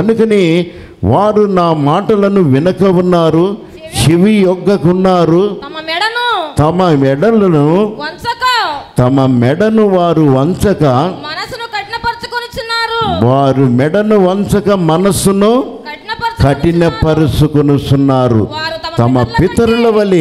కనుకనే వారు నా మాటలను వినక ఉన్నారు, చెవి యొగ్గకున్నారు, తమ మెడను వారు వంచక వారు మెడను వంచక మనస్సును కఠినపరుచుకొనుచున్నారు. తమ పితరుల వలె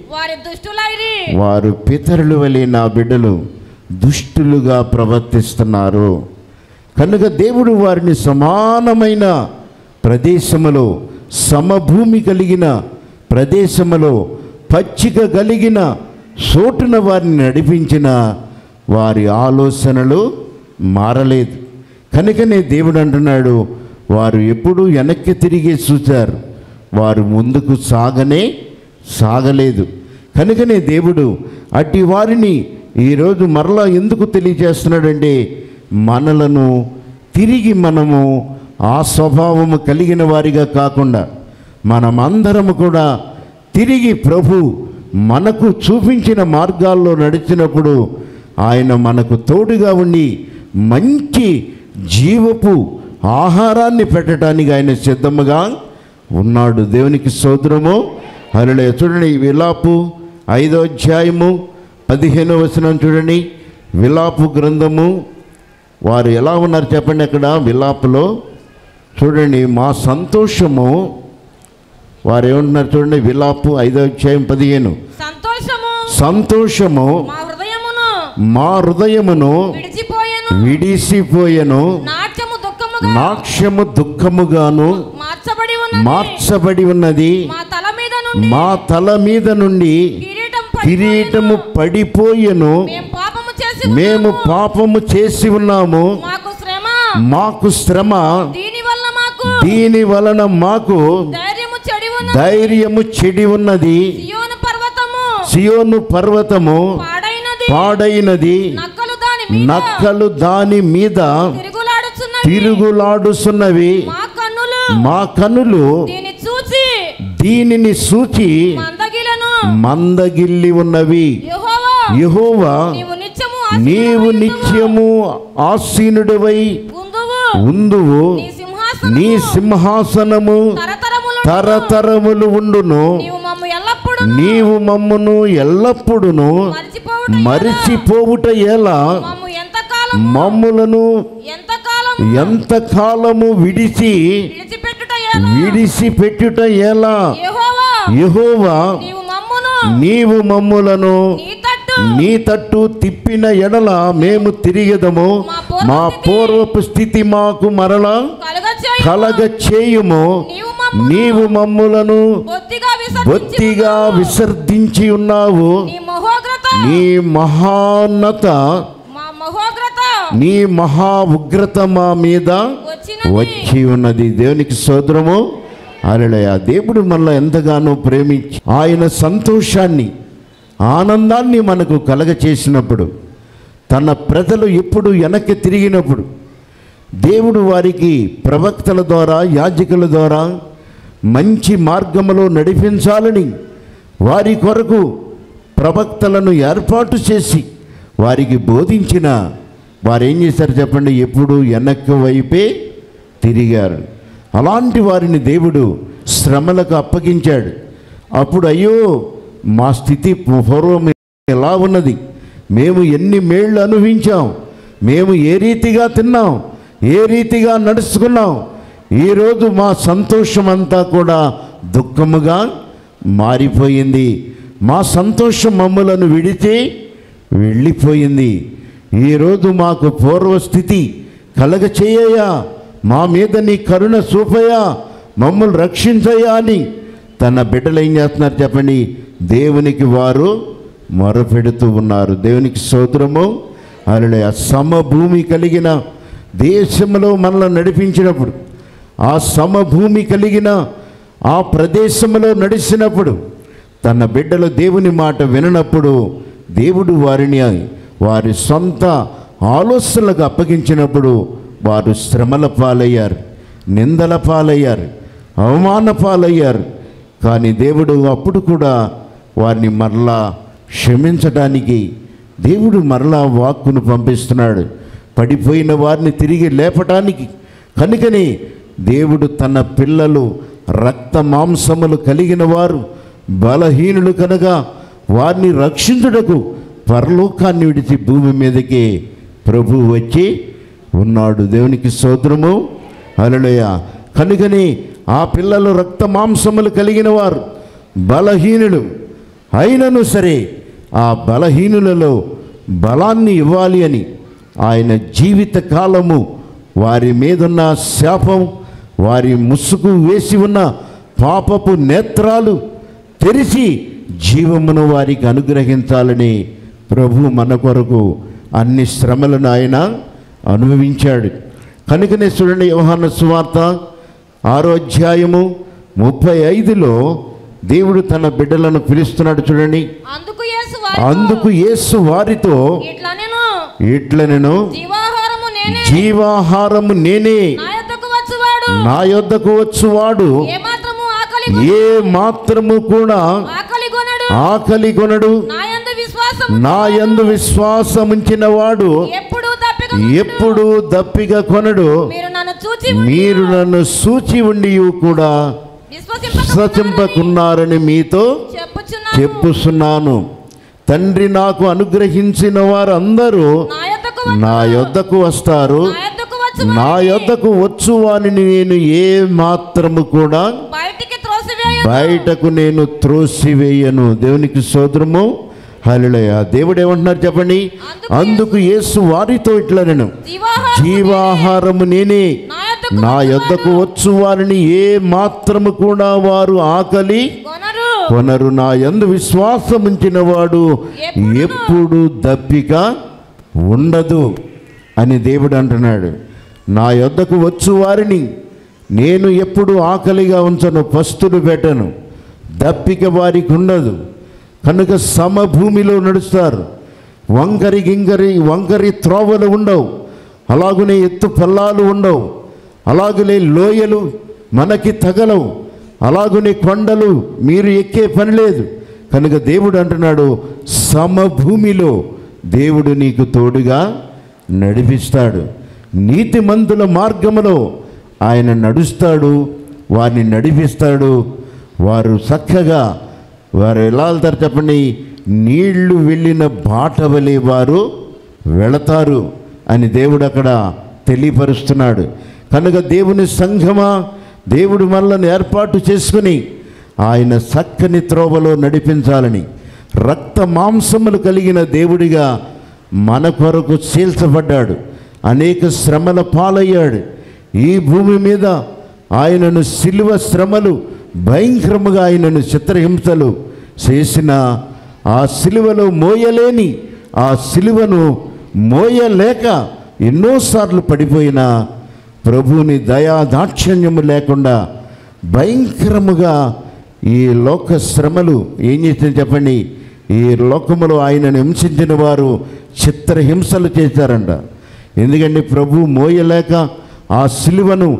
వారు పితరుల వలె నా బిడ్డలు దుష్టులుగా ప్రవర్తిస్తున్నారు. కనుక దేవుడు వారిని సమానమైన ప్రదేశములో, సమభూమి కలిగిన ప్రదేశములో, పచ్చిక కలిగిన చోటున వారిని నడిపించిన వారి ఆలోచనలు మారలేదు. కనుకనే దేవుడు అంటున్నాడు, వారు ఎప్పుడూ వెనక్కి తిరిగి చూశారు, వారు ముందుకు సాగలేదు. కనుకనే దేవుడు అట్టి వారిని ఈరోజు మరలా ఎందుకు తెలియజేస్తున్నాడంటే, మనలను తిరిగి మనము ఆ స్వభావము కలిగిన వారిగా కాకుండా మనమందరము కూడా తిరిగి ప్రభు మనకు చూపించిన మార్గాల్లో నడిచినప్పుడు ఆయన మనకు తోడుగా ఉండి మంచి జీవపు ఆహారాన్ని పెట్టడానికి ఆయన సిద్ధముగా ఉన్నాడు. దేవునికి స్తోత్రము. హల్లెలూయా. చూడండి, విలాపు 5వ అధ్యాయము 15వ వచనం చూడండి. విలాపు గ్రంథము వారు ఎలా ఉన్నారు చెప్పండి. అక్కడ విలాపులో చూడండి, మా సంతోషము వారు ఏమంటున్నారు చూడండి. విలాపు 5వ అధ్యాయం 15. సంతోషము మా హృదయమును విడిసిపోయెను, నాట్యము దుఃఖముగాను మార్చబడి ఉన్నది. మా తల మీద నుండి కిరీటము పడిపోయెను. మేము పాపము చేసి ఉన్నాము, మాకు శ్రమ, దీని వలన మాకు ధైర్యము చెడి ఉన్నది. సియోను పర్వతము పాడైనది, నక్కలు దాని మీద తిరుగులాడుచున్నవి. మా కన్నులు దీనిని చూచి మందగిల్లి ఉన్నవి. యెహోవా, నీవు నిత్యము ఆసీనుడివై ఉందువు, నీ సింహాసనము తరతరములు ఉండును. నీవు మమ్మును ఎల్లప్పుడును మరిచిపోవుట ఎలా? మమ్ములను ఎంతకాలము విడిచిపెట్టుట ఎలా? యెహోవా, నీవు మమ్ములను నీ తట్టు తిప్పిన ఎడల మేము తిరిగెదము. మా పూర్వపు స్థితి మాకు మరలా కలగ చేయుము. నీవు మమ్ములను బొత్తిగా విసర్జించి ఉన్నావు. నీ మహాన్నత, నీ మహా ఉగ్రత మా మీద వచ్చి ఉన్నది. దేవునికి స్తోత్రము. హల్లెలూయా. దేవుడు మనల్ని ఎంతగానో ప్రేమించి ఆయన సంతోషాన్ని, ఆనందాన్ని మనకు కలగచేసినప్పుడు, తన ప్రజలు ఎప్పుడు వెనక్కి తిరిగినప్పుడు దేవుడు వారికి ప్రవక్తల ద్వారా, యాజకుల ద్వారా మంచి మార్గములో నడిపించాలని వారి కొరకు ప్రవక్తలను ఏర్పాటు చేసి వారికి బోధించిన వారు ఏం చేశారు చెప్పండి? ఎప్పుడు వెనక్కి వైపే తిరిగారు. అలాంటి వారిని దేవుడు శ్రమలకు అప్పగించాడు. అప్పుడు అయ్యో, మా స్థితి పూర్వం ఎలా ఉన్నది, మేము ఎన్ని మేళ్ళు అనుభవించాం, మేము ఏ రీతిగా తిన్నాం, ఏ రీతిగా నడుచుకున్నాం, ఈరోజు మా సంతోషం అంతా కూడా దుఃఖముగా మారిపోయింది. మా సంతోషం మమ్ములను విడిచి వెళ్ళిపోయింది. ఈరోజు మాకు పూర్వస్థితి కలగచేయ్యా, మా మీద నీ కరుణ చూపయా, మమ్మల్ని రక్షించయ్యా అని తన బిడ్డలు ఏం చేస్తున్నారు చెప్పండి? దేవునికి వారు మొరపెడుతూ ఉన్నారు. దేవునికి స్తోత్రము. హల్లెలూయా. సమభూమి కలిగిన దేశంలో మనల్ని నడిపించినప్పుడు, ఆ సమభూమి కలిగిన ఆ ప్రదేశంలో నడిచినప్పుడు, తన బిడ్డలు దేవుని మాట విననప్పుడు దేవుడు వారిని వారి సొంత ఆలోచనలకు అప్పగించినప్పుడు వారు శ్రమల పాలయ్యారు, నిందల పాలయ్యారు, అవమాన పాలయ్యారు. కానీ దేవుడు అప్పుడు కూడా వారిని మరలా క్షమించడానికి దేవుడు మరలా వాక్కును పంపిస్తున్నాడు, పడిపోయిన వారిని తిరిగి లేపటానికి. కనుకని దేవుడు తన పిల్లలు రక్త మాంసములు కలిగిన వారు బలహీనులు కనుక వారిని రక్షించుటకు పరలోకాన్ని విడిచి భూమి మీదకి ప్రభువు వచ్చి ఉన్నాడు. దేవునికి స్తోత్రము, హల్లెలూయా. కనుకని ఆ పిల్లలు రక్త మాంసములు కలిగిన వారు బలహీనులు అయినను సరే ఆ బలహీనులలో బలాన్ని ఇవ్వాలి అని ఆయన జీవిత కాలము వారి మీదున్న శాపం, వారి ముసుగు వేసి ఉన్న పాపపు నేత్రాలు తెరిచి జీవమును వారికి అనుగ్రహించాలని ప్రభు మన కొరకు అన్ని శ్రమలను ఆయన అనుభవించాడు. కనుకనే చూడండి, యోహాను సువార్త 6వ అధ్యాయము 35లో దేవుడు తన బిడ్డలను పిలుస్తున్నాడు. చూడండి, అందుకు యేసు వారితో ఇట్లనెను, జీవాహారము నేనే, నా యొద్దకు వచ్చువాడు ఏ మాత్రము కూడా ఆకలి కొనడు, నా యందు విశ్వాసముంచిన వాడు ఎప్పుడు దప్పిక కొనడు. మీరు నన్ను చూచి ఉండి కూడా విశ్వసింపకున్నారని మీతో చెప్పుచున్నాను. తండ్రి నాకు అనుగ్రహించిన వారు అందరూ నా యొద్దకు వస్తారు, నా యొద్దకు వచ్చు వారిని నేను ఏ మాత్రము కూడా బయటకు నేను త్రోసివేయను. దేవునికి స్తోత్రము, హల్లెలూయా. దేవుడు ఏమంటున్నారు చెప్పండి, అందుకు యేసు వారితో ఇట్లనెను, జీవాహారము నేనే, నా యొద్దకు వచ్చు వారిని ఏ మాత్రము కూడా వారు ఆకలి కొనరు, నా యందు విశ్వాసముంచిన వాడు ఎప్పుడు దప్పిక ఉండదు అని దేవుడు అంటున్నాడు. నా యొద్దకు వచ్చు వారిని నేను ఎప్పుడు ఆకలిగా ఉంచను, పస్తులు పెట్టను, దప్పిక వారికి ఉండదు. కనుక సమభూమిలో నడుస్తారు, వంకరి త్రోవలు ఉండవు, అలాగునే ఎత్తు పల్లాలు ఉండవు, అలాగునే లోయలు మనకి తగలవు, అలాగునే కొండలు మీరు ఎక్కే పని లేదు. కనుక దేవుడు అంటున్నాడు, సమభూమిలో దేవుడు నీకు తోడుగా నడిపిస్తాడు. నీతిమంతుల మార్గములో ఆయన నడుస్తాడు, వారిని నడిపిస్తాడు. వారు చక్కగా వారు ఎలా వెళ్తారు చెప్పండి, నీళ్లు వెళ్ళిన బాట వలె వారు వెళతారు అని దేవుడు అక్కడ తెలియపరుస్తున్నాడు. కనుక దేవుని సంఘమా, దేవుడు మనల్ని ఏర్పాటు చేసుకుని ఆయన చక్కని త్రోవలో నడిపించాలని రక్త మాంసములు కలిగిన దేవుడిగా మన కొరకు చీల్చబడ్డాడు, అనేక శ్రమల పాలయ్యాడు. ఈ భూమి మీద ఆయనను సిలువ శ్రమలు భయంకరముగా ఆయనను చిత్రహింసలు చేసిన ఆ సిలువలో మోయలేని ఆ సిలువను మోయలేక ఎన్నోసార్లు పడిపోయిన ప్రభువుని దయా దాక్షిణ్యము లేకుండా భయంకరముగా ఈ లోక శ్రమలు ఏం చేసింది చెప్పండి, ఈ లోకములో ఆయనను హింసించిన వారు చిత్రహింసలు చేశారంట. ఎందుకంటే ప్రభు మోయలేక ఆ సిలువను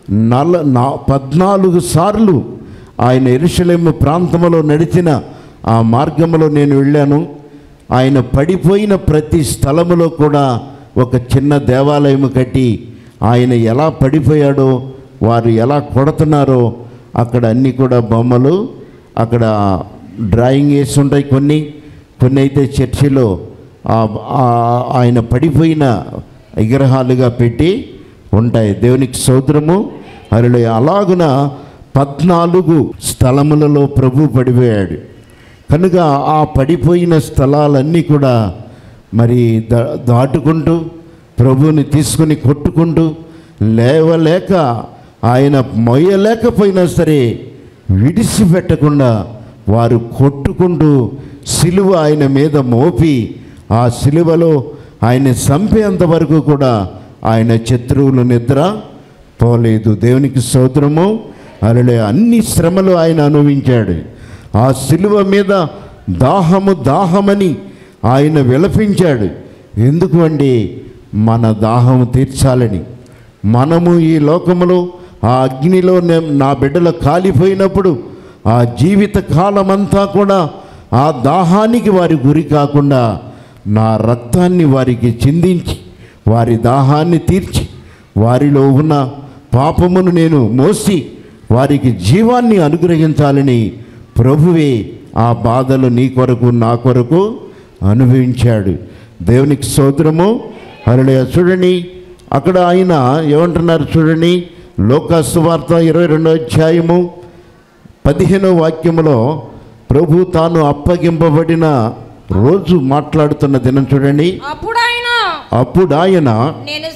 14 సార్లు ఆయన యెరూషలేము ప్రాంతంలో నడిచిన ఆ మార్గంలో నేను వెళ్ళాను. ఆయన పడిపోయిన ప్రతి స్థలములో కూడా ఒక చిన్న దేవాలయం కట్టి ఆయన ఎలా పడిపోయాడో, వారు ఎలా కొడుతున్నారో అక్కడ అన్నీ కూడా బొమ్మలు అక్కడ డ్రాయింగ్ వేసి ఉంటాయి. కొన్ని అయితే చర్చిలో ఆయన పడిపోయిన విగ్రహాలుగా పెట్టి ఉంటాయి. దేవునికి స్తోత్రము, హల్లెలూయా. అలాగున 14 స్థలములలో ప్రభు పడిపోయాడు. కనుక ఆ పడిపోయిన స్థలాలన్నీ కూడా మరి దాటుకుంటూ ప్రభువుని తీసుకుని కొట్టుకుంటూ లేవలేక ఆయన మొయ్యలేకపోయినా సరే విడిచిపెట్టకుండా వారు కొట్టుకుంటూ సిలువ ఆయన మీద మోపి ఆ సిలువలో ఆయన చంపేంత వరకు కూడా ఆయన శత్రువులు నిద్ర పోలేదు. దేవునికి స్తోత్రము, హల్లెలూయా. అన్ని శ్రమలు ఆయన అనుభవించాడు. ఆ సిలువ మీద దాహమని ఆయన విలపించాడు. ఎందుకు అంటే మన దాహము తీర్చాలని. మనము ఈ లోకములో ఆ అగ్నిలో నా బిడ్డలు కాలిపోయినప్పుడు ఆ జీవిత కాలమంతా కూడా ఆ దాహానికి వారి గురి కాకుండా నా రక్తాన్ని వారికి చిందించి వారి దాహాన్ని తీర్చి వారిలో ఉన్న పాపమును నేను మోసి వారికి జీవాన్ని అనుగ్రహించాలని ప్రభువే ఆ బాధలు నీ కొరకు నా కొరకు అనుభవించాడు. దేవునికి స్తోత్రము. హల్లెలూయా. చూడండి అక్కడ ఆయన ఏమంటున్నారు చూడండి, లోకాసు వార్త 22వ అధ్యాయము 15వ వాక్యములో ప్రభు తాను అప్పగింపబడిన రోజు మాట్లాడుతున్న దినం చూడండి. అప్పుడు ఆయన నేను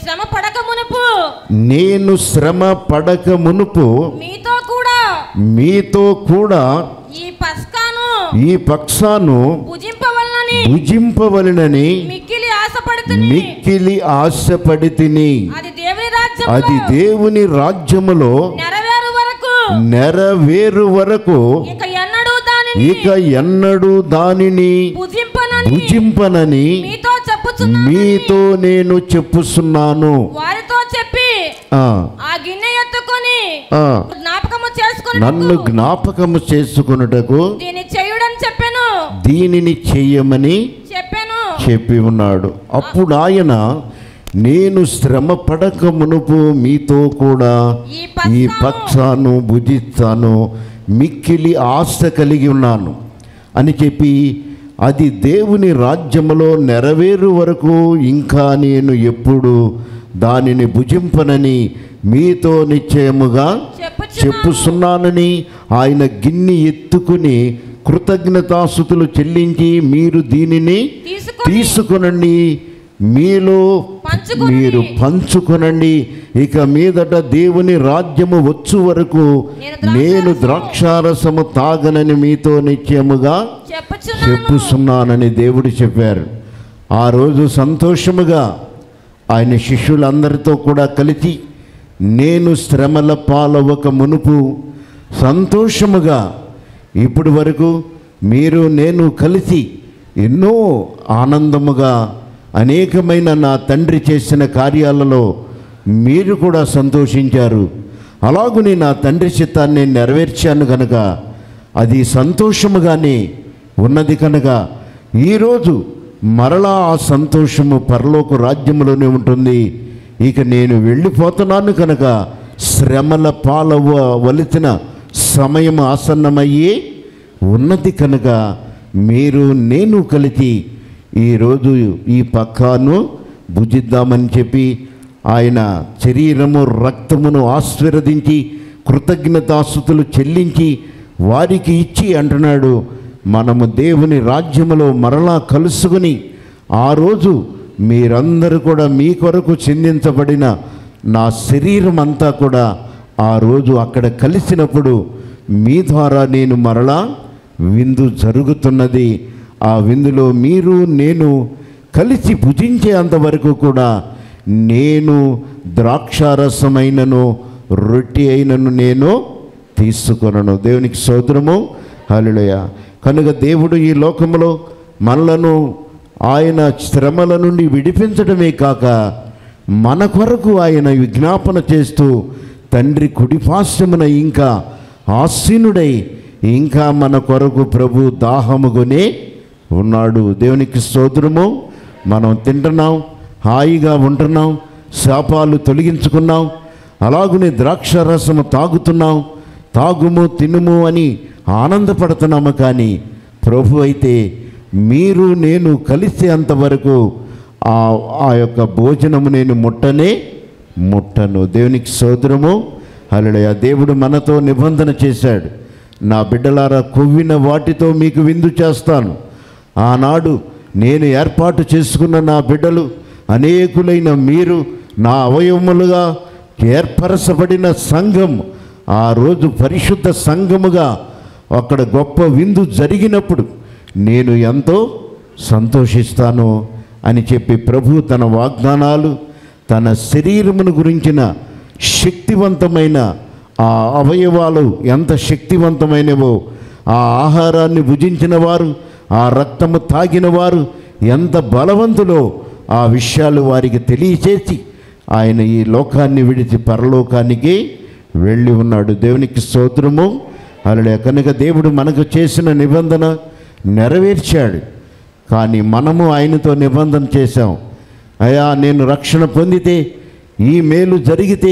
శ్రమ పడక మునుపు మీతో కూడా ఈ పస్కాను భుజింపవలెనని మిక్కిలి ఆశపడితిని. అది దేవుని రాజ్యములో నెరవేరు వరకు ఇక ఎన్నడూ దానిని భుజింపనని మీతో నేను చెప్పుచున్నాను. నన్ను జ్ఞాపకము చేసుకొనుటకు దీనిని చెయ్యమని చెప్పి ఉన్నాడు. అప్పుడు ఆయన నేను శ్రమ పడక మునుపు మీతో కూడా ఈ పక్షాను భుజిస్తాను, మిక్కిలి ఆశ కలిగి ఉన్నాను అని చెప్పి, అది దేవుని రాజ్యములో నెరవేరు వరకు ఇంకా నేను ఎప్పుడు దానిని భుజింపనని మీతో నిశ్చయముగా చెప్పుచున్నానని ఆయన గిన్నె ఎత్తుకుని కృతజ్ఞతాస్తుతులు చెల్లించి, మీరు దీనిని తీసుకొనండి, మీలో మీరు పంచుకొనండి, ఇక మీదట దేవుని రాజ్యము వచ్చు వరకు నేను ద్రాక్షారసము తాగనని మీతో నిశ్చయముగా చెప్పుచున్నానని దేవుడు చెప్పారు. ఆ రోజు సంతోషముగా ఆయన శిష్యులందరితో కూడా కలిసి నేను శ్రమల పాలవక మునుపు సంతోషముగా ఇప్పటి వరకు మీరు నేను కలిసి ఎన్నో ఆనందముగా అనేకమైన నా తండ్రి చేసిన కార్యాలలో మీరు కూడా సంతోషించారు. అలాగుని నా తండ్రి చిత్తాన్ని నెరవేర్చాను కనుక అది సంతోషముగానే ఉన్నది కనుక ఈరోజు మరలా ఆ సంతోషము పరలోక రాజ్యములోనే ఉంటుంది. ఇక నేను వెళ్ళిపోతున్నాను కనుక శ్రమల పాలవలసిన సమయం ఆసన్నమయ్యే ఉన్నది కనుక మీరు నేను కలిసి ఈరోజు ఈ పక్కాను భుజిద్దామని చెప్పి ఆయన శరీరము రక్తమును ఆశీర్వదించి కృతజ్ఞతాస్తుతులు చెల్లించి వారికి ఇచ్చి అంటున్నాడు, మనము దేవుని రాజ్యములో మరలా కలుసుకుని ఆ రోజు మీరందరూ కూడా మీ కొరకు చిందించబడిన నా శరీరం అంతా కూడా ఆ రోజు అక్కడ కలిసినప్పుడు మీ ద్వారా నేను మరలా విందు జరుగుతున్నది. ఆ విందులో మీరు నేను కలిసి భుజించే అంతవరకు కూడా నేను ద్రాక్షారసమైనను రొట్టె అయినను నేను తీసుకొనను. దేవునికి స్తోత్రము. హల్లెలూయా. కనుక దేవుడు ఈ లోకములో మనలను ఆయన శ్రమల నుండి విడిపించడమే కాక మన కొరకు ఆయన విజ్ఞాపన చేస్తూ తండ్రి కుడిపార్శ్వమున ఇంకా ఆసీనుడై ఇంకా మన కొరకు ప్రభు దాహముగొనే ఉన్నాడు. దేవునికి స్తోత్రము. మనం తింటున్నాం, హాయిగా ఉంటున్నాం, శాపాలు తొలగించుకున్నాం, అలాగునే ద్రాక్షారసము తాగుతున్నాం, తాగుము తినుము అని ఆనందపడుతున్నాము. కానీ ప్రభు అయితే మీరు నేను కలిసే అంతవరకు ఆ యొక్క భోజనము నేను ముట్టను. దేవునికి స్తోత్రము. హల్లెలూయా. దేవుడు మనతో నిబంధన చేశాడు, నా బిడ్డలారా కొవ్విన వాటితో మీకు విందు చేస్తాను. ఆనాడు నేను ఏర్పాటు చేసుకున్న నా బిడ్డలు అనేకులైన మీరు నా అవయవములుగా ఏర్పరచబడిన సంఘం ఆ రోజు పరిశుద్ధ సంఘముగా అక్కడ గొప్ప విందు జరిగినప్పుడు నేను ఎంతో సంతోషిస్తాను అని చెప్పి ప్రభు తన వాగ్దానాలు, తన శరీరమును గురించిన శక్తివంతమైన ఆ అవయవాలు ఎంత శక్తివంతమైనవో, ఆ ఆహారాన్ని భుజించిన వారు, ఆ రక్తము తాగిన వారు ఎంత బలవంతులో ఆ విషయాలు వారికి తెలియచేసి ఆయన ఈ లోకాన్ని విడిచి పరలోకానికి వెళ్ళి ఉన్నాడు. దేవునికి స్తోత్రము. హల్లెలూయా. కనుక దేవుడు మనకు చేసిన నిబంధన నెరవేర్చాడు. కానీ మనము ఆయనతో నిబంధన చేశాం, అయ్యా నేను రక్షణ పొందితే, ఈ మేలు జరిగితే,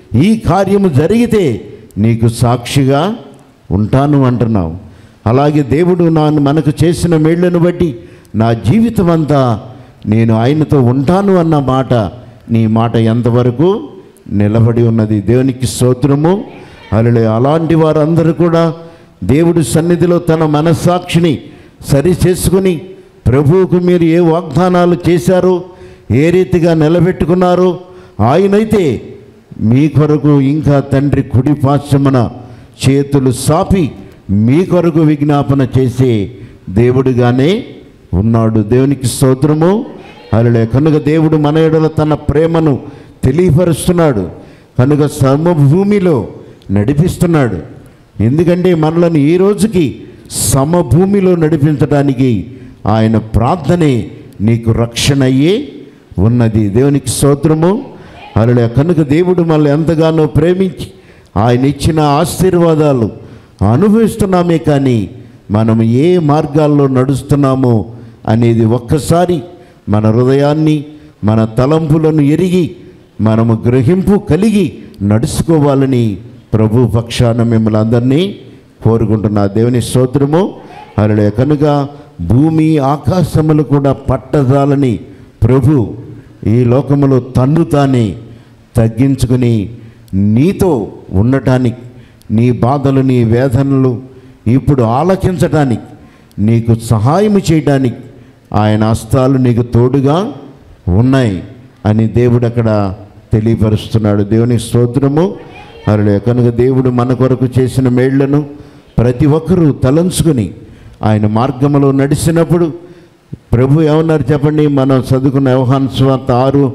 ఈ కార్యము జరిగితే నీకు సాక్షిగా ఉంటాను అంటున్నావు. అలాగే దేవుడు మనకు చేసిన మేళ్లను బట్టి నా జీవితం అంతా నేను ఆయనతో ఉంటాను అన్న మాట, నీ మాట ఎంతవరకు నిలబడి ఉన్నది? దేవునికి స్తోత్రము. అలాంటి వారందరూ కూడా దేవుడి సన్నిధిలో తన మనస్సాక్షిని సరి చేసుకుని, ప్రభువుకు మీరు ఏ వాగ్దానాలు చేశారో, ఏ రీతిగా నిలబెట్టుకున్నారో, ఆయనైతే మీ కొరకు ఇంకా తండ్రి కుడి పార్శ్వమున చేతులు సాపి మీ కొరకు విజ్ఞాపన చేసే దేవుడిగానే ఉన్నాడు. దేవునికి స్తోత్రము. కనుక దేవుడు మన ఎడల తన ప్రేమను తెలియపరుస్తున్నాడు. కనుక సమభూమిలో నడిపిస్తున్నాడు. ఎందుకంటే మనలను ఈ రోజుకి సమభూమిలో నడిపించడానికి ఆయన ప్రార్థనే నీకు రక్షణ అయ్యే ఉన్నది. దేవునికి స్తోత్రము. కనుక దేవుడు మనల్ని ఎంతగానో ప్రేమించి ఆయన ఇచ్చిన ఆశీర్వాదాలు అనుభవిస్తున్నామే, కానీ మనం ఏ మార్గాల్లో నడుస్తున్నామో అనేది ఒక్కసారి మన హృదయాన్ని, మన తలంపులను ఎరిగి మనము గ్రహింపు కలిగి నడుచుకోవాలని ప్రభు పక్షాన మిమ్మల్ని అందరినీ కోరుకుంటున్నా. దేవుని స్తోత్రము. కనుక భూమి ఆకాశములు కూడా పట్టజాలని ప్రభు ఈ లోకములో తన్ను తానే తగ్గించుకుని నీతో ఉండటానికి, నీ బాధలు, నీ వేదనలు ఇప్పుడు ఆలకించటానికి, నీకు సహాయం చేయడానికి ఆయన హస్తాలు నీకు తోడుగా ఉన్నాయి అని దేవుడు అక్కడ తెలియపరుస్తున్నాడు. దేవుని స్తోత్రము. కనుక దేవుడు మన కొరకు చేసిన మేళ్లను ప్రతి ఒక్కరూ తలంచుకొని ఆయన మార్గంలో నడిచినప్పుడు ప్రభు ఏమన్నారు చెప్పండి? మనం చదువుకున్న యోహాను సువార్త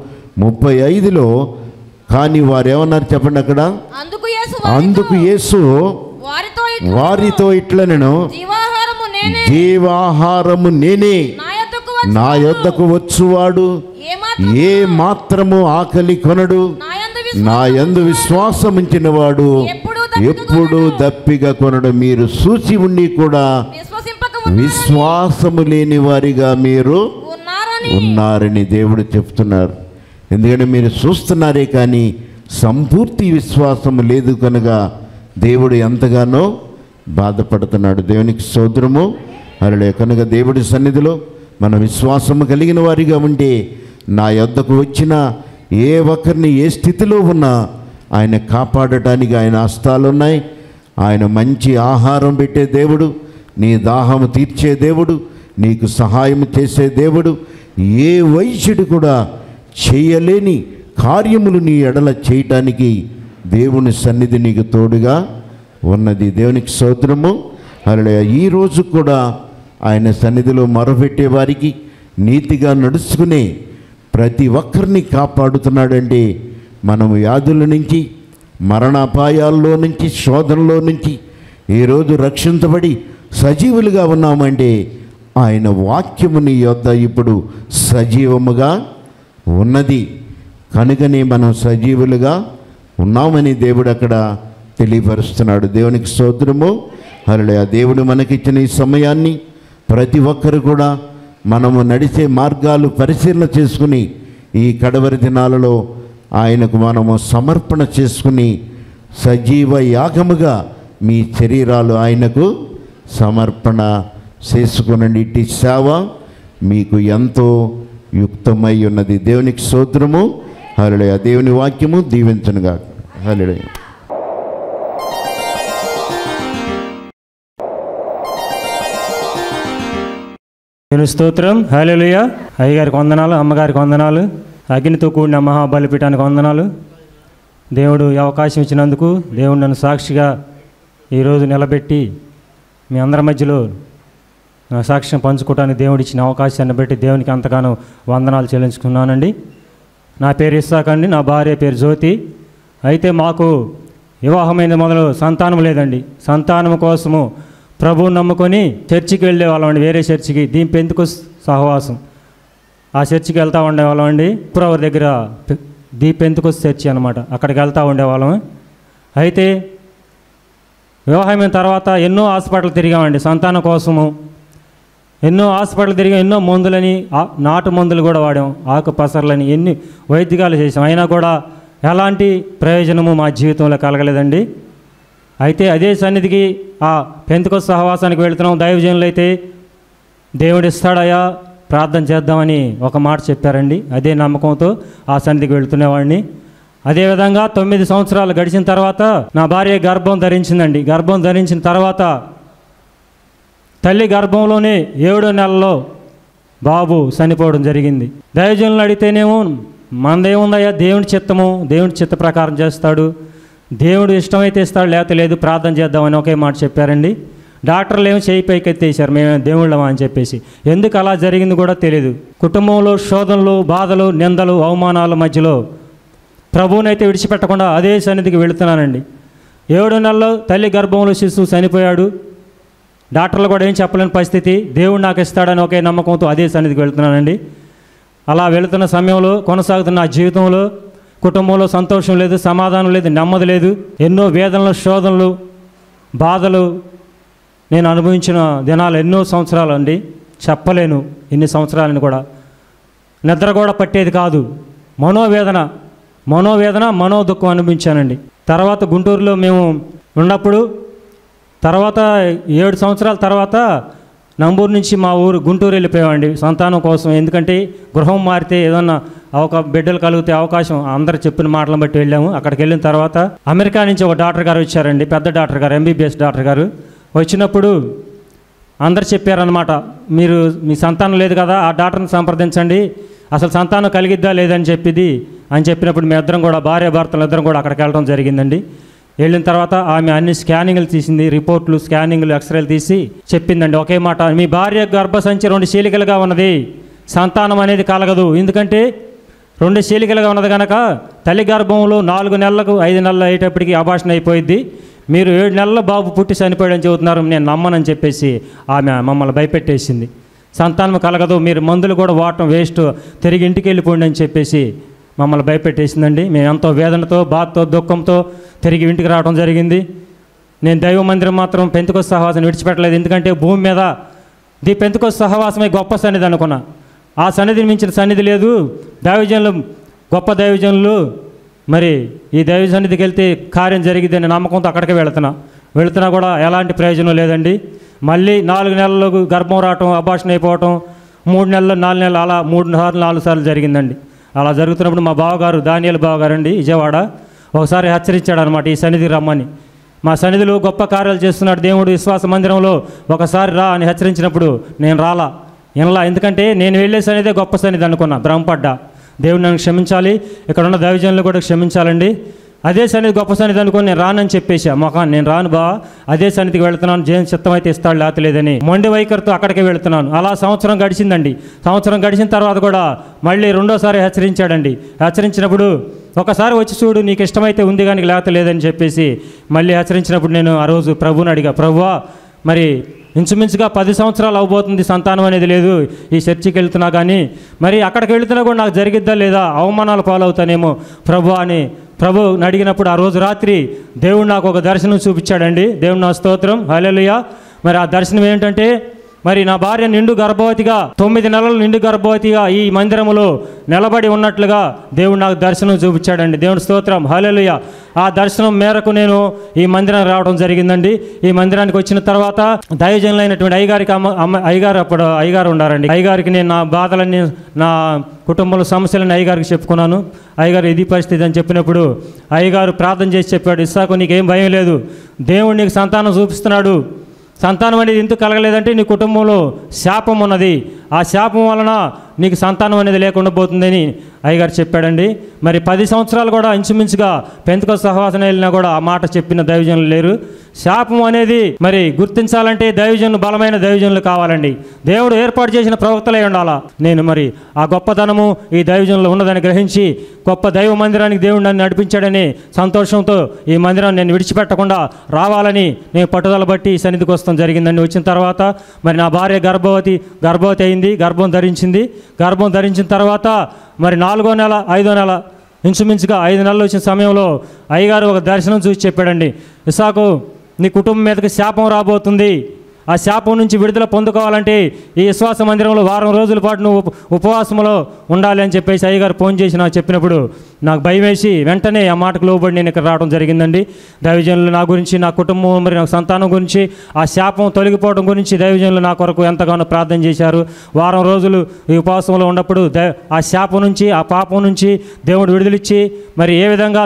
6:35లో, కానీ వారు ఏమన్నారు చెప్పండి అక్కడ? అందుకు యేసు వారితో ఇట్లనెను, జీవాహారము నేనే, నా యొద్దకు వచ్చువాడు ఏ మాత్రము ఆకలి కొనడు, నా యందు విశ్వాసం ఉంచిన వాడు ఎప్పుడు దప్పిగా కొనడు. మీరు చూసి ఉండి కూడా విశ్వాసము లేని వారిగా మీరు ఉన్నారని దేవుడు చెప్తున్నారు. ఎందుకంటే మీరు చూస్తున్నారే కానీ సంపూర్తి విశ్వాసం లేదు కనుక దేవుడు ఎంతగానో బాధపడుతున్నాడు. దేవునికి స్తోత్రము. కనుక దేవుడి సన్నిధిలో మన విశ్వాసము కలిగిన వారిగా ఉంటే నా యొద్దకు వచ్చిన ఏ ఒక్కరిని ఏ స్థితిలో ఉన్నా ఆయన కాపాడటానికి ఆయన హస్తాలు ఉన్నాయి. ఆయన మంచి ఆహారం పెట్టే దేవుడు, నీ దాహము తీర్చే దేవుడు, నీకు సహాయం చేసే దేవుడు. ఏ వైశ్యుడు కూడా చేయలేని కార్యములు నీ ఎడల చేయటానికి దేవుని సన్నిధి నీకు తోడుగా ఉన్నది. దేవునికి స్తోత్రము. ఈరోజు కూడా ఆయన సన్నిధిలో మొరపెట్టే వారికి, నీతిగా నడుచుకునే ప్రతి ఒక్కరిని కాపాడుతున్నాడంటే మనము వ్యాధుల నుంచి, మరణాపాయాల్లో నుంచి, శోధనలో నుంచి ఈరోజు రక్షించబడి సజీవులుగా ఉన్నామంటే ఆయన వాక్యము నీ యొద్ద ఇప్పుడు సజీవముగా ఉన్నది కనుకనే మనం సజీవులుగా ఉన్నామని దేవుడు అక్కడ తెలియపరుస్తున్నాడు. దేవునికి స్తోత్రము. హల్లెలూయా. దేవుడు మనకిచ్చిన ఈ సమయాన్ని ప్రతి ఒక్కరు కూడా మనము నడిచే మార్గాలు పరిశీలన చేసుకుని ఈ కడవరి దినాలలో ఆయనకు మనము సమర్పణ చేసుకుని సజీవ యాగముగా మీ శరీరాలు ఆయనకు సమర్పణ చేసుకునండి. ఇట్టి సేవ మీకు ఎంతో యుక్తమై ఉన్నది. దేవునికి స్తోత్రము. హల్లెలూయా. దేవుని వాక్యము దీవించునుగా. హల్లెలూయా. దేవుని స్తోత్రం. హల్లెలూయా. అయ్యగారికి వందనాలు, అమ్మగారికి వందనాలు, అగ్నితో కూడిన మహాబలిపీఠానికి వందనాలు. దేవుడు ఈ అవకాశం ఇచ్చినందుకు, దేవుడు నన్ను సాక్షిగా ఈరోజు నిలబెట్టి మీ అందరి మధ్యలో సాక్ష్యం పంచుకోవడానికి దేవుడు ఇచ్చిన అవకాశాన్ని బట్టి దేవునికి అంతగానో వందనాలు చెల్లించుకున్నానండి. నా పేరు ఇస్సాక్ అండి, నా భార్య పేరు జ్యోతి. అయితే మాకు వివాహమైన మొదలు సంతానం లేదండి. సంతానం కోసము ప్రభువుని నమ్ముకొని చర్చికి వెళ్ళేవాళ్ళం అండి, వేరే చర్చికి, దీని పెంతుకొస్ సహవాసం. ఆ చర్చికి వెళ్తూ ఉండేవాళ్ళం అండి. పురవర్ దగ్గర పెంతుకొస్ చర్చి అనమాట, అక్కడికి వెళ్తూ ఉండేవాళ్ళం. అయితే వివాహమైన తర్వాత ఎన్నో హాస్పిటల్ తిరిగామండి సంతానం కోసము. ఎన్నో హాస్పిటల్ తిరిగాం, ఎన్నో మందులని, నాటు మందులు కూడా వాడాం, ఆకు పసర్లని, ఎన్ని వైద్యాలు చేసాం. అయినా కూడా ఎలాంటి ప్రయోజనము మా జీవితంలో కలగలేదండి. అయితే అదే సన్నిధికి ఆ పెంతెకొస్తు సహవాసానికి వెళుతున్నాం. దైవజనులు అయితే దేవుడు ఇస్తాడయా, ప్రార్థన చేద్దామని ఒక మాట చెప్పారండి. అదే నమ్మకంతో ఆ సన్నిధికి వెళుతునేవాడిని. అదేవిధంగా 9 సంవత్సరాలు గడిచిన తర్వాత నా భార్య గర్భం ధరించిందండి. గర్భం ధరించిన తర్వాత తల్లి గర్భంలోనే 7వ నెలలో బాబు చనిపోవడం జరిగింది. దైవజనులను అడిగితేనేమో మనదేముందయ్యా, దేవుని చిత్తము, దేవుని చిత్త ప్రకారం చేస్తాడు, దేవుడు ఇష్టమైతే ఇస్తాడు, లేకపోతే లేదు, ప్రార్థన చేద్దామని ఒకే మాట చెప్పారండి. డాక్టర్లు ఏమో చేయి పైకెత్తేసారు, మేము దేవుళ్ళమా అని చెప్పేసి. ఎందుకు అలా జరిగింది కూడా తెలియదు. కుటుంబంలో శోధనలు, బాధలు, నిందలు, అవమానాల మధ్యలో ప్రభువునైతే విడిచిపెట్టకుండా అదే సన్నిధికి వెళుతున్నానండి. 7 నెలల్లో తల్లి గర్భంలో శిశువు చనిపోయాడు. డాక్టర్లు కూడా ఏం చెప్పలేని పరిస్థితి. దేవుడు నాకు ఇస్తాడని ఒకే నమ్మకంతో అదే సన్నిధికి వెళుతున్నానండి. అలా వెళుతున్న సమయంలో కొనసాగుతున్న నా జీవితంలో కుటుంబంలో సంతోషం లేదు, సమాధానం లేదు, నెమ్మది లేదు. ఎన్నో వేదనలు, శోధనలు, బాధలు నేను అనుభవించిన దినాలు ఎన్నో సంవత్సరాలు అండి. చెప్పలేను ఎన్ని సంవత్సరాలని కూడా. నిద్ర కూడా పట్టేది కాదు. మనోవేదన మనోదుఖం అనిపించానండి. తర్వాత గుంటూరులో మేము ఉన్నప్పుడు తర్వాత 7 సంవత్సరాల తర్వాత నంబూరు నుంచి మా ఊరు గుంటూరు వెళ్ళిపోయామండి సంతానం కోసం. ఎందుకంటే గృహం మారితే ఏదన్నా బిడ్డలు కలిగితే అవకాశం, అందరు చెప్పిన మాటలను బట్టి వెళ్ళాము. అక్కడికి వెళ్ళిన తర్వాత అమెరికా నుంచి ఒక డాక్టర్ గారు వచ్చారండి, పెద్ద డాక్టర్ గారు, MBBS డాక్టర్ గారు. వచ్చినప్పుడు అందరు చెప్పారనమాట, మీరు మీ సంతానం లేదు కదా, ఆ డాక్టర్ని సంప్రదించండి, అసలు సంతానం కలిగిద్దా లేదని చెప్పినప్పుడు మీ ఇద్దరం కూడా, భార్య భర్తలు ఇద్దరం కూడా అక్కడికి వెళ్ళడం జరిగిందండి. వెళ్ళిన తర్వాత ఆమె అన్ని స్కానింగ్లు తీసింది, రిపోర్ట్లు, స్కానింగ్లు, ఎక్స్రేలు తీసి చెప్పిందండి ఒకే మాట, మీ భార్య గర్భసంచి 2 చీలికలుగా ఉన్నది, సంతానం అనేది కలగదు. ఎందుకంటే 2 చీలికలుగా ఉన్నది కనుక తల్లి గర్భంలో 4 నెలలకు 5 నెలలు అయ్యేటప్పటికి అబార్షన్ అయిపోయింది. మీరు 7 నెలల బాబు పుట్టి చనిపోయాడని చెబుతున్నారు, నేను నమ్మనని చెప్పేసి ఆమె మమ్మల్ని భయపెట్టేసింది. సంతానం కలగదు, మీరు మందులు కూడా వాడటం వేస్ట్, తిరిగి ఇంటికి వెళ్ళిపోండి అని చెప్పేసి మమ్మల్ని భయపెట్టేసిందండి. మేము ఎంతో వేదనతో, బాధతో, దుఃఖంతో తిరిగి ఇంటికి రావడం జరిగింది. నేను దైవ మందిరం మాత్రం పెంతెకొస్తు సహవాసాన్ని విడిచిపెట్టలేదు. ఎందుకంటే భూమి మీద పెంతెకొస్తు సహవాసమే గొప్ప సన్నిధి అనుకున్నా. ఆ సన్నిధిని మించిన సన్నిధి లేదు. దైవజనులు, గొప్ప దైవజనులు, మరి ఈ దైవ సన్నిధికి వెళ్తే కార్యం జరిగిద్దని నమ్మకంతో అక్కడికి వెళుతున్నా కూడా ఎలాంటి ప్రయోజనం లేదండి. మళ్ళీ 4 నెలలకు గర్భం రావటం, అబార్షన్ అయిపోవటం, 3 నెలలు 4 నెలలు అలా 3 సార్లు 4 సార్లు జరిగిందండి. అలా జరుగుతున్నప్పుడు మా బావగారు, దానియేలు బావగారు అండి, విజయవాడ, ఒకసారి హెచ్చరించాడు అనమాట, ఈ సన్నిధికి రమ్మని. మా సన్నిధిలో గొప్ప కార్యాలు చేస్తున్నాడు దేవుడు, విశ్వాస మందిరంలో ఒకసారి రా అని హెచ్చరించినప్పుడు నేను రాలా, వినలా. ఎందుకంటే నేను వెళ్ళే సన్నిధే గొప్ప సన్నిధి అనుకున్నా, భ్రమపడ్డా. దేవుడు నన్ను క్షమించాలి, ఇక్కడ ఉన్న దైవజనులు కూడా క్షమించాలండి. అదే సన్నిధి గొప్ప సన్నిధి అనుకుని నేను రానని చెప్పేసా. నేను రాను బా, అదే సన్నిధికి వెళుతున్నాను, జైన్ చిత్తం అయితే ఇస్తాడు, లేతలేదని మొండి వైఖరితో అక్కడికే వెళుతున్నాను. అలా సంవత్సరం గడిచిందండి. సంవత్సరం గడిచిన తర్వాత కూడా మళ్ళీ 2వ సారి హెచ్చరించాడండి. హెచ్చరించినప్పుడు ఒకసారి వచ్చి చూడు, నీకు ఇష్టమైతే ఉంది కానీ లేత లేదని చెప్పేసి మళ్ళీ హెచ్చరించినప్పుడు నేను ఆ రోజు ప్రభువుని అడిగా, ప్రభువా, మరి ఇంచుమించుగా 10 సంవత్సరాలు అవబోతుంది, సంతానం అనేది లేదు, ఈ చర్చికి వెళ్తున్నా కానీ మరి అక్కడికి వెళుతున్నా కూడా నాకు జరిగిద్దా లేదా, అవమానాలు పాలవుతానేమో ప్రభు అని ప్రభుని అడిగినప్పుడు ఆ రోజు రాత్రి దేవుడు నాకు ఒక దర్శనం చూపించాడండి. దేవుడు నా స్తోత్రం, హల్లెలూయా. మరి ఆ దర్శనం ఏంటంటే, మరి నా భార్య నిండు గర్భవతిగా 9 నెలలు నిండు గర్భవతిగా ఈ మందిరములో నిలబడి ఉన్నట్లుగా దేవుడు నాకు దర్శనం చూపించాడండి. దేవుని స్తోత్రం, హల్లెలూయా. ఆ దర్శనం మేరకు నేను ఈ మందిరానికి రావడం జరిగిందండి. ఈ మందిరానికి వచ్చిన తర్వాత దైవజనులైనటువంటి అయ్యగారు ఉండారండి. అయ్యగారికి నేను నా బాధలన్నీ, నా కుటుంబంలో సమస్యలని అయ్యగారికి చెప్పుకున్నాను. అయ్యగారు ఇది పరిస్థితి అని చెప్పినప్పుడు అయ్యగారు ప్రార్థన చేసి చెప్పాడు, ఇస్సాకు నీకేం భయం లేదు, దేవుడు నీకు సంతానం చూపిస్తున్నాడు. సంతానం అనేది ఎందుకు కలగలేదంటే నీ కుటుంబంలో శాపం ఉన్నది, ఆ శాపం వలన నీకు సంతానం అనేది లేకుండా పోతుందని అయ్యగారు చెప్పాడండి. మరి 10 సంవత్సరాలు కూడా ఇంచుమించుగా పెంతెకొస్తు సహవాసన వెళ్ళినా కూడా ఆ మాట చెప్పిన దైవజనులు లేరు. శాపం అనేది మరి గుర్తించాలంటే దైవజనులు, బలమైన దైవజనులు కావాలండి. దేవుడు ఏర్పాటు చేసిన ప్రవక్తలై ఉండాలా. నేను మరి ఆ గొప్పతనము ఈ దైవజనులు ఉన్నదని గ్రహించి గొప్ప దైవ మందిరానికి దేవుడు నన్ను నడిపించాడని సంతోషంతో ఈ మందిరాన్ని నేను విడిచిపెట్టకుండా రావాలని నేను పట్టుదల బట్టి ఈ సన్నిధికి వస్తాం జరిగిందండి. వచ్చిన తర్వాత మరి నా భార్య గర్భవతి అయింది, గర్భం ధరించింది. గర్భం ధరించిన తర్వాత మరి 4వ నెల 5వ నెల ఇంచుమించుగా 5 నెలలు వచ్చిన సమయంలో అయ్యగారు ఒక దర్శనం చూసి చెప్పాడండి, ఇస్సాకు నీ కుటుంబం మీదకి శాపం రాబోతుంది, ఆ శాపం నుంచి విడుదల పొందుకోవాలంటే ఈ విశ్వాస మందిరంలో వారం రోజుల పాటు నువ్వు ఉపవాసంలో ఉండాలి అని చెప్పేసి అయ్యగారు ఫోన్ చేసి నాకు చెప్పినప్పుడు నాకు భయం వేసి వెంటనే ఆ మాటకు లోబడి నేను ఇక్కడ రావడం జరిగిందండి. దైవజనులు నా గురించి, నా కుటుంబం, మరి నా సంతానం గురించి, ఆ శాపం తొలగిపోవడం గురించి దైవజనులు నా కొరకు ఎంతగానో ప్రార్థన చేశారు. వారం రోజులు ఈ ఉపవాసంలో ఉన్నప్పుడు ఆ శాపం నుంచి, ఆ పాపం నుంచి దేవుడు విడుదలిచ్చి మరి ఏ విధంగా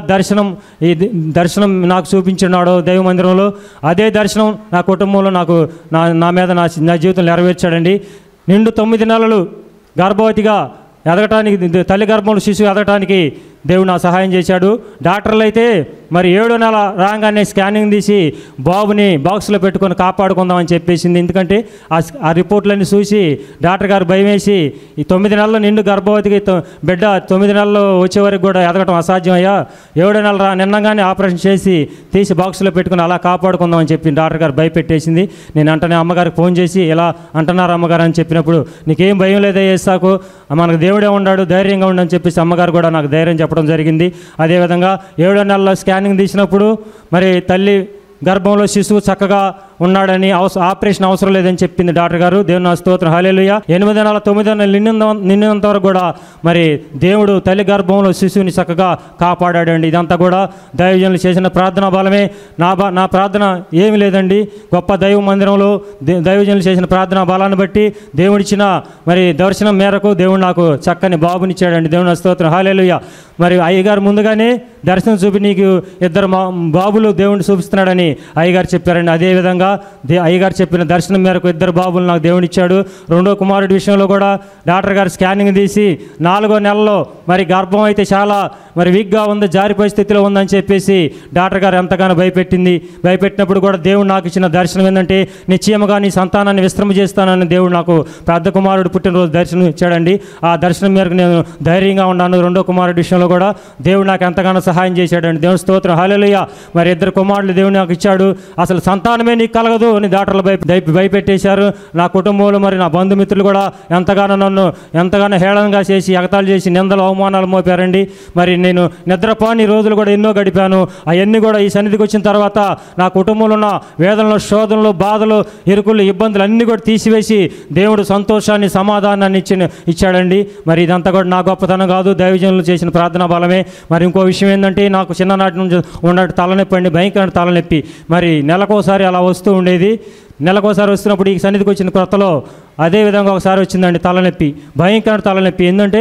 దర్శనం నాకు చూపించున్నాడో దైవ మందిరంలో, అదే దర్శనం నా కుటుంబంలో నాకు నా మీద నా జీవితం నెరవేర్చాడండి. నిండు 9 నెలలు గర్భవతిగా ఎదగటానికి, తల్లి గర్భంలో శిశువు ఎదగటానికి దేవుడు నా సహాయం చేశాడు. డాక్టర్లు అయితే మరి 7వ నెల రాగానే స్కానింగ్ తీసి బాబుని బాక్స్లో పెట్టుకొని కాపాడుకుందామని చెప్పేసింది. ఎందుకంటే ఆ రిపోర్ట్లన్నీ చూసి డాక్టర్ గారు భయం వేసి, ఈ 9 నెలలు నిండు గర్భవతికి బిడ్డ 9 నెలలు వచ్చే వరకు కూడా ఎదగటం అసాధ్యమయ్యా, 7వ నెల నిన్నగానే ఆపరేషన్ చేసి తీసి బాక్స్లో పెట్టుకుని అలా కాపాడుకుందామని చెప్పి డాక్టర్ గారు భయపెట్టేసింది. నేను అంటనే అమ్మగారికి ఫోన్ చేసి ఇలా అంటున్నారు అమ్మగారు అని చెప్పినప్పుడు, నీకేం భయం లేదా యేసాకు, మనకు దేవుడే ఉన్నాడు, ధైర్యంగా ఉండని చెప్పేసి అమ్మగారు కూడా నాకు ధైర్యం చెప్పడం జరిగింది. అదేవిధంగా 7వ నెలలో స్కానింగ్ తీసినప్పుడు మరి తల్లి గర్భంలో శిశువు చక్కగా ఉన్నాడని, ఆపరేషన్ అవసరం లేదని చెప్పింది డాక్టర్ గారు. దేవుని స్తోత్రం, హల్లెలూయా. 8 నెలల 9 నెలలు నిన్నంత వరకు కూడా మరి దేవుడు తల్లి గర్భంలో శిశువుని చక్కగా కాపాడాడండి. ఇదంతా కూడా దైవజనులు చేసిన ప్రార్థనా బలమే. నా ప్రార్థన ఏమి లేదండి, గొప్ప దైవ మందిరంలో దైవజనులు చేసిన ప్రార్థనా బలాన్ని బట్టి దేవుడిచ్చిన మరి దర్శనం మేరకు దేవుడు నాకు చక్కని బాబునిచ్చాడండి. దేవుని స్తోత్రం, హల్లెలూయా. మరి అయ్యగారు ముందుగానే దర్శనం చూపి నీకు 2 బాబులు దేవుడిని చూపిస్తున్నాడని అయ్యగారు చెప్పారండి. అదేవిధంగా అయ్యగారు చెప్పిన దర్శనం మేరకు 2 బాబులు నాకు దేవుడిచ్చాడు. 2వ కుమారుడి విషయంలో కూడా డాక్టర్ గారు స్కానింగ్ తీసి 4వ నెలలో మరి గర్భం అయితే చాలా మరి వీక్గా ఉంది, జారిపోయే స్థితిలో ఉందని చెప్పేసి డాక్టర్ గారు ఎంతగానో భయపెట్టినప్పుడు కూడా దేవుడు నాకు ఇచ్చిన దర్శనం ఏంటంటే, నిశ్చయముగా నీ సంతానాన్ని విశ్రమ చేస్తానని దేవుడు నాకు పెద్ద కుమారుడు పుట్టినరోజు దర్శనం ఇచ్చాడండి. ఆ దర్శనం మేరకు నేను ధైర్యంగా ఉన్నాను. 2వ కుమారుడి విషయంలో కూడా దేవుడు నాకు ఎంతగానో సహాయం చేశాడండి. దేవుని స్తోత్రం, హల్లెలూయా. మరి 2 కుమారులు దేవుడు నాకు ఇచ్చాడు. అసలు సంతానమే నీకు కలగదు అని డాక్టర్లు భయపెట్టేశారు. నా కుటుంబంలో మరి నా బంధుమిత్రులు కూడా నన్ను ఎంతగానో హేళనగా చేసి, ఎగతాళి చేసి, నిందలు అవమానాలు మోపారండి. మరి నేను నిద్రపోని రోజులు కూడా ఎన్నో గడిపాను. అవన్నీ కూడా ఈ సన్నిధికి వచ్చిన తర్వాత నా కుటుంబంలో ఉన్న వేదనలు, శోధనలు, బాధలు, ఇరుకులు, ఇబ్బందులు అన్నీ కూడా తీసివేసి దేవుడు సంతోషాన్ని, సమాధానాన్ని ఇచ్చాడండి. మరి ఇదంతా కూడా నా గొప్పతనం కాదు, దైవజనులు చేసిన ప్రార్థనా బలమే. మరి ఇంకో విషయం ఏంటంటే, నాకు చిన్ననాటి నుంచి ఉన్నట్టు తలనొప్పి అండి, భయంకరమైన తలనొప్పి. మరి నెలకోసారి అలా వస్తూ ఉండేది. నెలకోసారి వస్తున్నప్పుడు ఈ సన్నిధికి వచ్చిన కొత్తలో అదేవిధంగా ఒకసారి వచ్చిందండి తలనొప్పి, భయంకర తలనొప్పి. ఏంటంటే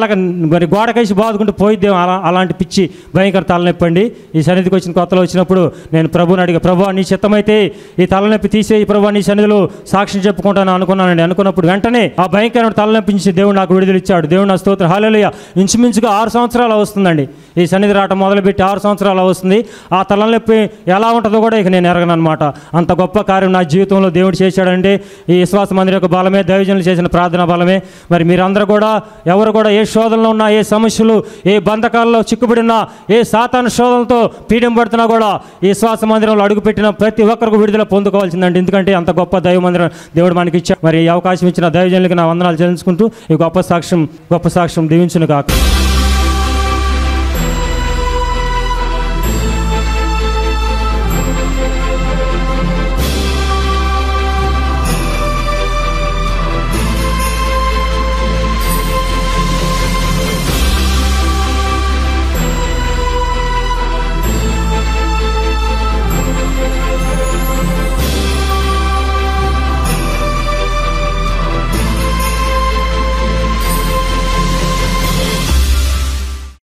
మరి గోడకేసి బాదుకుంటూ పోయిద్దేమో అలాంటి పిచ్చి భయంకర తలనొప్పి అండి. ఈ సన్నిధికి వచ్చిన కొత్తలో వచ్చినప్పుడు నేను ప్రభుని అడిగా, ప్రభు నీ చిత్తమైతే ఈ తలనొప్పి తీసేయి ప్రభు, నీ సన్నిధిలో సాక్ష్యం చెప్పుకుంటాను అనుకున్నానండి. అనుకున్నప్పుడు వెంటనే ఆ భయంకరమైన తలనొప్పి నుంచి దేవుడు నాకు విడుదలిచ్చాడు. దేవుడు నా స్తోత్రం, హల్లెలూయా. ఇంచుమించుగా 6 సంవత్సరాలు వస్తుందండి ఈ సన్నిధి రావటం మొదలుపెట్టి 6 సంవత్సరాలు వస్తుంది. ఆ తలనొప్పి ఎలా ఉంటుందో కూడా ఇక నేను ఎరగను అనమాట. అంత గొప్ప కార్యం నా జీవితంలో దేవుడు చేశాడంటే ఈ విశ్వాస మందిరం యొక్క బలమే, దైవజనులు చేసిన ప్రార్థన బలమే. మరి మీరందరూ కూడా ఎవరు కూడా ఏ శోధనలో ఉన్నా, ఏ సమస్యలు, ఏ బంధకాల్లో చిక్కుబడినా, ఏ సాతాను శోధనలతో పీడింపడుతున్నా కూడా ఈ విశ్వాస మందిరంలో అడుగుపెట్టిన ప్రతి ఒక్కరికి విడుదల పొందుకోవాల్సిందండి. ఎందుకంటే అంత గొప్ప దైవ మందిరం దేవుడు మనకి ఇచ్చాడు. మరి ఈ అవకాశం ఇచ్చిన దైవజనులకి నా వందనాలు చెల్లించుకుంటూ ఈ గొప్ప సాక్ష్యం దీవించును కాక.